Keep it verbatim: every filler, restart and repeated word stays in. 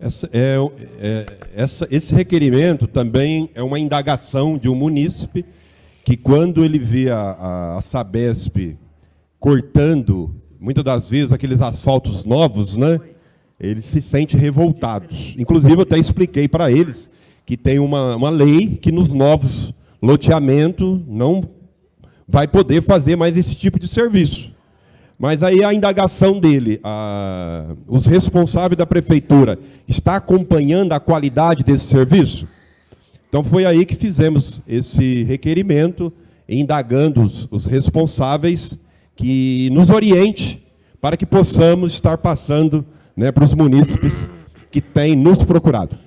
Essa, é, é, essa, esse requerimento também é uma indagação de um munícipe que, quando ele via a, a Sabesp cortando, muitas das vezes, aqueles asfaltos novos, né, ele se sente revoltado. Inclusive, eu até expliquei para eles que tem uma, uma lei que, nos novos loteamentos, não vai poder fazer mais esse tipo de serviço. Mas aí a indagação dele, a, os responsáveis da prefeitura, está acompanhando a qualidade desse serviço? Então foi aí que fizemos esse requerimento, indagando os, os responsáveis que nos oriente para que possamos estar passando, né, para os munícipes que têm nos procurado.